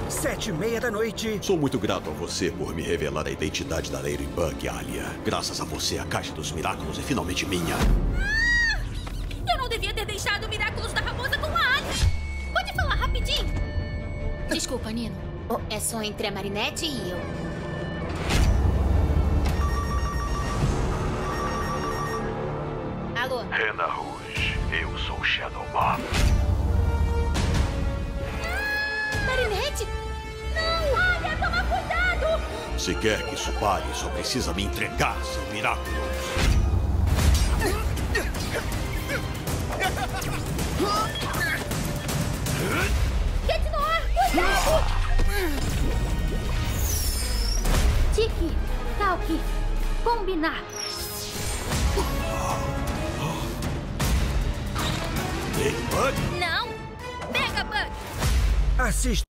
7h30 da noite. Sou muito grato a você por me revelar a identidade da Ladybug, Alia. Graças a você, a Caixa dos Miraculos é finalmente minha. Eu não devia ter deixado o Miraculous da Raposa com a Alia. Pode falar rapidinho? Desculpa, Nino. É só entre a Marinette e eu. Alô? Rena Rouge, eu sou o Shadow Bob. Marinette? Não! Alia, toma cuidado! Se quer que isso pare, só precisa me entregar, seu Miraculous. Kate Noir, cuidado! Tiki, Talkie, combinar. Ladybug? Não! Pega, Bug! Assista.